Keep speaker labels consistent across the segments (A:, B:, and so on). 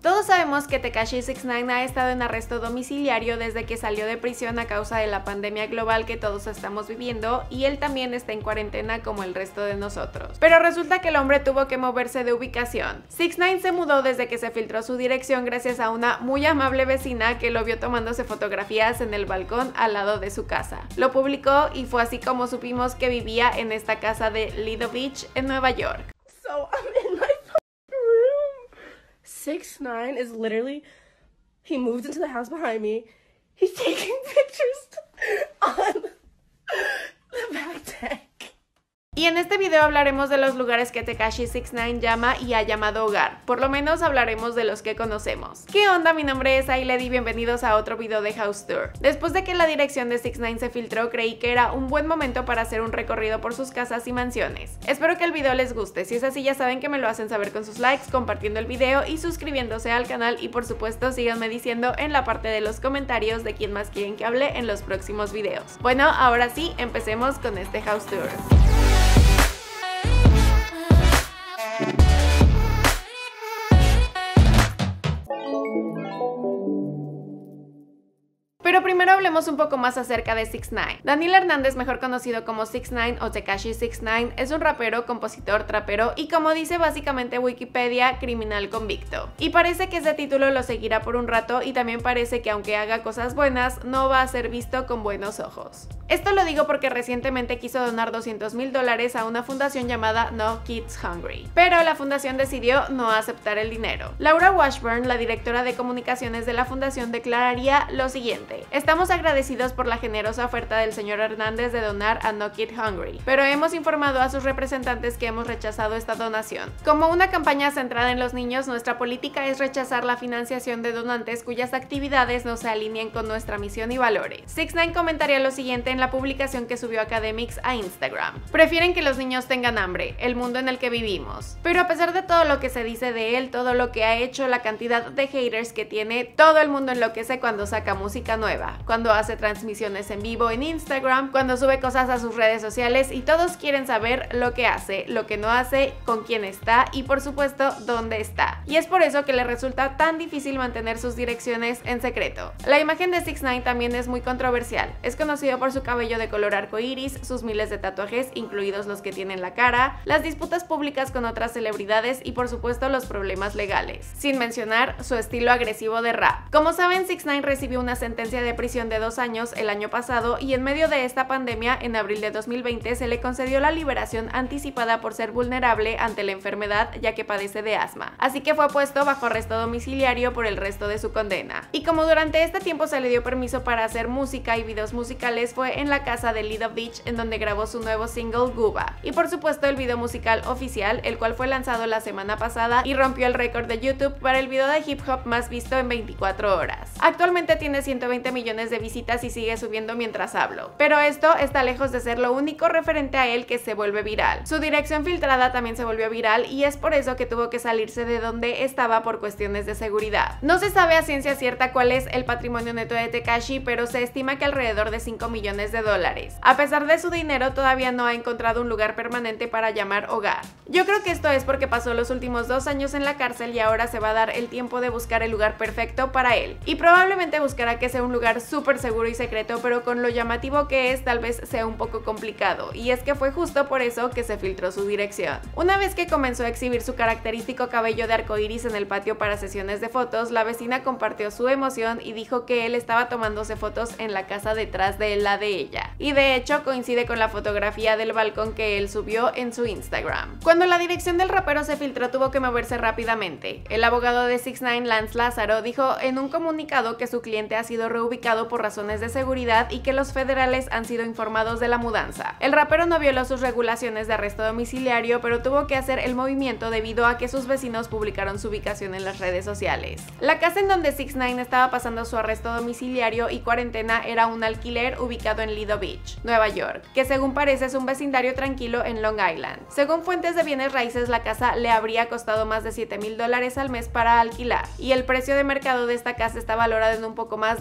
A: Todos sabemos que Tekashi 69 ha estado en arresto domiciliario desde que salió de prisión a causa de la pandemia global que todos estamos viviendo, y él también está en cuarentena como el resto de nosotros. Pero resulta que el hombre tuvo que moverse de ubicación. 69 se mudó desde que se filtró su dirección gracias a una muy amable vecina que lo vio tomándose fotografías en el balcón al lado de su casa. Lo publicó y fue así como supimos que vivía en esta casa de Lido Beach en Nueva York.
B: So I'm in my room. 69 is literally, he moved into the house behind me. He's taking pictures on the back deck.
A: Y en este video hablaremos de los lugares que Tekashi 69 llama y ha llamado hogar. Por lo menos hablaremos de los que conocemos. ¿Qué onda? Mi nombre es Ailed y bienvenidos a otro video de House Tour. Después de que la dirección de 69 se filtró, creí que era un buen momento para hacer un recorrido por sus casas y mansiones. Espero que el video les guste. Si es así, ya saben que me lo hacen saber con sus likes, compartiendo el video y suscribiéndose al canal. Y por supuesto, síganme diciendo en la parte de los comentarios de quién más quieren que hable en los próximos videos. Bueno, ahora sí, empecemos con este House Tour. Pero primero hablemos un poco más acerca de 69. Daniel Hernández, mejor conocido como 69 o Tekashi 69, es un rapero, compositor, trapero y, como dice básicamente Wikipedia, criminal convicto. Y parece que ese título lo seguirá por un rato, y también parece que aunque haga cosas buenas, no va a ser visto con buenos ojos. Esto lo digo porque recientemente quiso donar $200,000 a una fundación llamada No Kids Hungry, pero la fundación decidió no aceptar el dinero. Laura Washburn, la directora de comunicaciones de la fundación, declararía lo siguiente: estamos agradecidos por la generosa oferta del señor Hernández de donar a No Kid Hungry, pero hemos informado a sus representantes que hemos rechazado esta donación. Como una campaña centrada en los niños, nuestra política es rechazar la financiación de donantes cuyas actividades no se alineen con nuestra misión y valores. 69 comentaría lo siguiente en la publicación que subió Academics a Instagram: prefieren que los niños tengan hambre, el mundo en el que vivimos. Pero a pesar de todo lo que se dice de él, todo lo que ha hecho, la cantidad de haters que tiene, todo el mundo enloquece cuando saca música nueva, cuando hace transmisiones en vivo en Instagram, cuando sube cosas a sus redes sociales, y todos quieren saber lo que hace, lo que no hace, con quién está y por supuesto dónde está. Y es por eso que le resulta tan difícil mantener sus direcciones en secreto. La imagen de 69 también es muy controversial. Es conocido por su cabello de color arcoíris, sus miles de tatuajes, incluidos los que tiene en la cara, las disputas públicas con otras celebridades y por supuesto los problemas legales, sin mencionar su estilo agresivo de rap. Como saben, 69 recibió una sentencia de prisión de 2 años el año pasado, y en medio de esta pandemia, en abril de 2020, se le concedió la liberación anticipada por ser vulnerable ante la enfermedad, ya que padece de asma. Así que fue puesto bajo arresto domiciliario por el resto de su condena. Y como durante este tiempo se le dio permiso para hacer música y videos musicales, fue en la casa de Lido Beach en donde grabó su nuevo single Guba. Y por supuesto el video musical oficial, el cual fue lanzado la semana pasada y rompió el récord de YouTube para el video de hip hop más visto en 24 horas. Actualmente tiene 120 millones de visitas y sigue subiendo mientras hablo. Pero esto está lejos de ser lo único referente a él que se vuelve viral. Su dirección filtrada también se volvió viral, y es por eso que tuvo que salirse de donde estaba por cuestiones de seguridad. No se sabe a ciencia cierta cuál es el patrimonio neto de Tekashi, pero se estima que alrededor de $5 millones. A pesar de su dinero, todavía no ha encontrado un lugar permanente para llamar hogar. Yo creo que esto es porque pasó los últimos 2 años en la cárcel y ahora se va a dar el tiempo de buscar el lugar perfecto para él. Y probablemente buscará que sea un lugar súper seguro y secreto, pero con lo llamativo que es, tal vez sea un poco complicado, y es que fue justo por eso que se filtró su dirección. Una vez que comenzó a exhibir su característico cabello de arcoíris en el patio para sesiones de fotos, la vecina compartió su emoción y dijo que él estaba tomándose fotos en la casa detrás de la de ella. Y de hecho coincide con la fotografía del balcón que él subió en su Instagram. Cuando la dirección del rapero se filtró, tuvo que moverse rápidamente. El abogado de 69, Lance Lázaro, dijo en un comunicado que su cliente ha sido reubicado por razones de seguridad y que los federales han sido informados de la mudanza. El rapero no violó sus regulaciones de arresto domiciliario, pero tuvo que hacer el movimiento debido a que sus vecinos publicaron su ubicación en las redes sociales. La casa en donde 69 estaba pasando su arresto domiciliario y cuarentena era un alquiler ubicado en Lido Beach, Nueva York, que según parece es un vecindario tranquilo en Long Island. Según fuentes de bienes raíces, la casa le habría costado más de $7,000 al mes para alquilar, y el precio de mercado de esta casa está valorado en un poco más de $1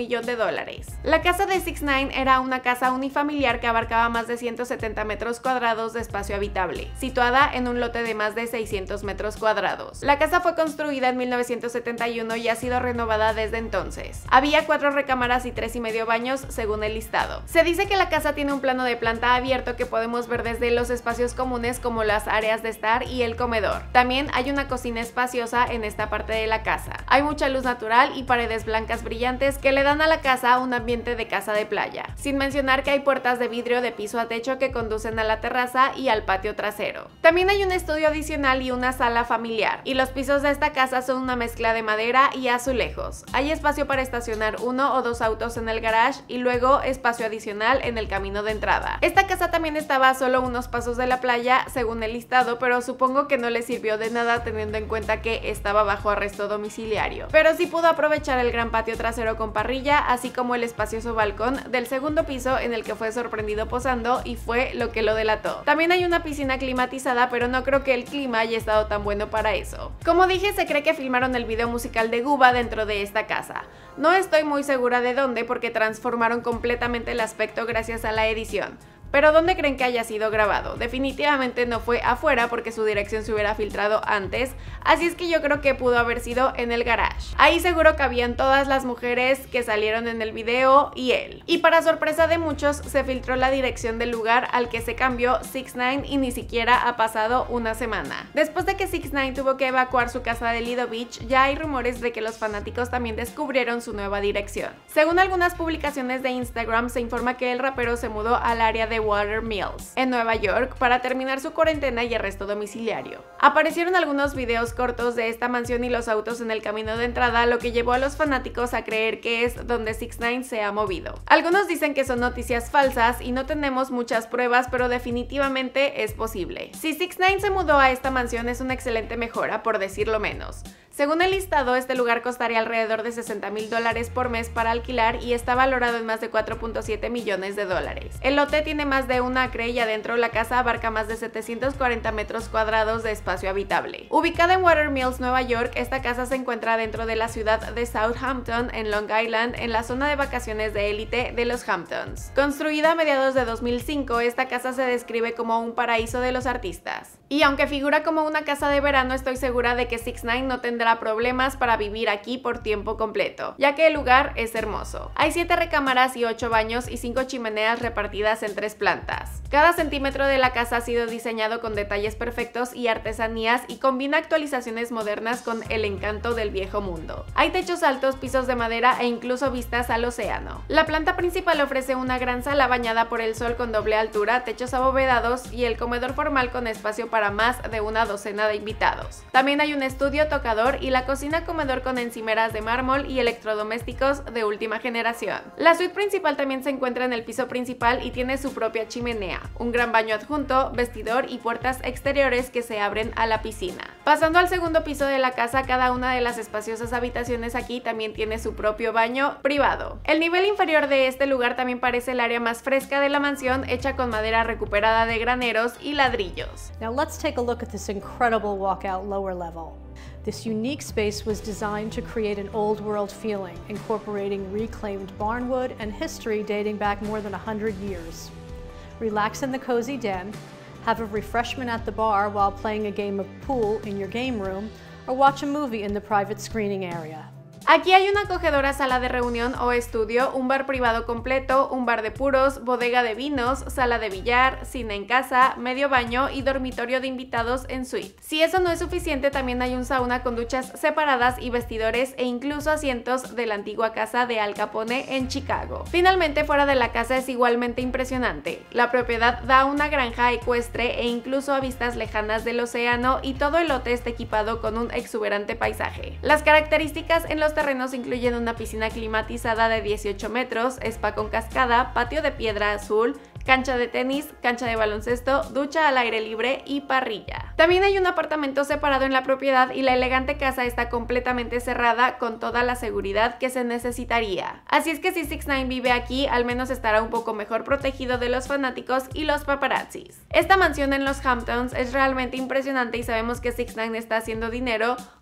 A: $1 millón. La casa de 6ix9ine era una casa unifamiliar que abarcaba más de 170 metros cuadrados de espacio habitable, situada en un lote de más de 600 metros cuadrados. La casa fue construida en 1971 y ha sido renovada desde entonces. Había 4 recámaras y 3,5 baños según el listado. Se dice que la casa tiene un plano de planta abierto que podemos ver desde los espacios comunes como las áreas de estar y el comedor. También hay una cocina espaciosa en esta parte de la casa. Hay mucha luz natural y paredes blancas brillantes que le dan a la casa un ambiente de casa de playa, sin mencionar que hay puertas de vidrio de piso a techo que conducen a la terraza y al patio trasero. También hay un estudio adicional y una sala familiar, y los pisos de esta casa son una mezcla de madera y azulejos. Hay espacio para estacionar 1 o 2 autos en el garage y luego espacio adicional en el camino de entrada. Esta casa también estaba a solo unos pasos de la playa según el listado, pero supongo que no le sirvió de nada teniendo en cuenta que estaba bajo arresto domiciliario. Pero sí pudo aprovechar el gran patio trasero con parrilla, así como el espacioso balcón del segundo piso en el que fue sorprendido posando y fue lo que lo delató. También hay una piscina climatizada, pero no creo que el clima haya estado tan bueno para eso. Como dije, se cree que filmaron el video musical de Guba dentro de esta casa. No estoy muy segura de dónde porque transformaron completamente el aspecto gracias a la edición. Pero ¿dónde creen que haya sido grabado? Definitivamente no fue afuera porque su dirección se hubiera filtrado antes, así es que yo creo que pudo haber sido en el garage. Ahí seguro cabían todas las mujeres que salieron en el video y él. Y para sorpresa de muchos, se filtró la dirección del lugar al que se cambió 6ix9ine y ni siquiera ha pasado una semana. Después de que 6ix9ine tuvo que evacuar su casa de Lido Beach, ya hay rumores de que los fanáticos también descubrieron su nueva dirección. Según algunas publicaciones de Instagram, se informa que el rapero se mudó al área de Water Mills, en Nueva York, para terminar su cuarentena y arresto domiciliario. Aparecieron algunos videos cortos de esta mansión y los autos en el camino de entrada, lo que llevó a los fanáticos a creer que es donde 6ix9ine se ha movido. Algunos dicen que son noticias falsas y no tenemos muchas pruebas, pero definitivamente es posible. Si 6ix9ine se mudó a esta mansión es una excelente mejora, por decirlo menos. Según el listado, este lugar costaría alrededor de $60,000 por mes para alquilar y está valorado en más de $4.7 millones. El lote tiene más de un acre y adentro la casa abarca más de 740 metros cuadrados de espacio habitable. Ubicada en Water Mills, Nueva York, esta casa se encuentra dentro de la ciudad de Southampton, en Long Island, en la zona de vacaciones de élite de los Hamptons. Construida a mediados de 2005, esta casa se describe como un paraíso de los artistas. Y aunque figura como una casa de verano, estoy segura de que 6ix9ine no tendrá problemas para vivir aquí por tiempo completo, ya que el lugar es hermoso. Hay 7 recámaras y 8 baños y 5 chimeneas repartidas en 3 plantas. Cada centímetro de la casa ha sido diseñado con detalles perfectos y artesanías y combina actualizaciones modernas con el encanto del viejo mundo. Hay techos altos, pisos de madera e incluso vistas al océano. La planta principal ofrece una gran sala bañada por el sol con doble altura, techos abovedados y el comedor formal con espacio para más de una docena de invitados. También hay un estudio, tocador y la cocina comedor con encimeras de mármol y electrodomésticos de última generación. La suite principal también se encuentra en el piso principal y tiene su propia chimenea, un gran baño adjunto, vestidor y puertas exteriores que se abren a la piscina. Pasando al segundo piso de la casa, cada una de las espaciosas habitaciones aquí también tiene su propio baño privado. El nivel inferior de este lugar también parece el área más fresca de la mansión, hecha con madera recuperada de graneros y ladrillos.
C: Now let's take a look at this incredible walkout lower level. This unique space was designed to create an old world feeling, incorporating reclaimed barnwood and history dating back more than 100 years. Relax in the cozy den, have a refreshment at the bar while playing a game of pool in your game room, or watch a movie in the private screening area.
A: Aquí hay una acogedora sala de reunión o estudio, un bar privado completo, un bar de puros, bodega de vinos, sala de billar, cine en casa, medio baño y dormitorio de invitados en suite. Si eso no es suficiente, también hay un sauna con duchas separadas y vestidores e incluso asientos de la antigua casa de Al Capone en Chicago. Finalmente, fuera de la casa es igualmente impresionante. La propiedad da a una granja ecuestre e incluso a vistas lejanas del océano y todo el lote está equipado con un exuberante paisaje. Las características en los terrenos incluyen una piscina climatizada de 18 metros, spa con cascada, patio de piedra azul, cancha de tenis, cancha de baloncesto, ducha al aire libre y parrilla. También hay un apartamento separado en la propiedad y la elegante casa está completamente cerrada con toda la seguridad que se necesitaría. Así es que si 6ix9ine vive aquí, al menos estará un poco mejor protegido de los fanáticos y los paparazzis. Esta mansión en los Hamptons es realmente impresionante y sabemos que 6ix9ine está haciendo dinero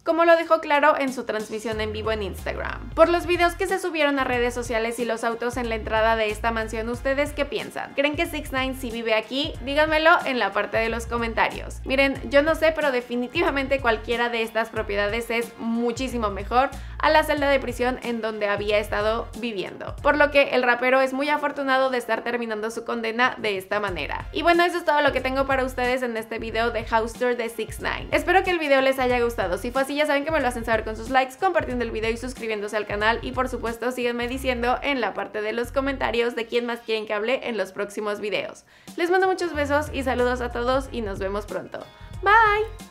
A: como lo dejó claro en su transmisión en vivo en Instagram. Por los videos que se subieron a redes sociales y los autos en la entrada de esta mansión, ¿ustedes qué piensan? ¿Creen que 6ix9ine sí vive aquí? Díganmelo en la parte de los comentarios. Miren, yo no sé, pero definitivamente cualquiera de estas propiedades es muchísimo mejor a la celda de prisión en donde había estado viviendo. Por lo que el rapero es muy afortunado de estar terminando su condena de esta manera. Y bueno, eso es todo lo que tengo para ustedes en este video de House Tour de 6ix9ine. Espero que el video les haya gustado. Si fue así, ya saben que me lo hacen saber con sus likes, compartiendo el video y suscribiéndose al canal. Y por supuesto, síganme diciendo en la parte de los comentarios de quién más quieren que hable en los próximos videos. Les mando muchos besos y saludos a todos y nos vemos pronto. Bye.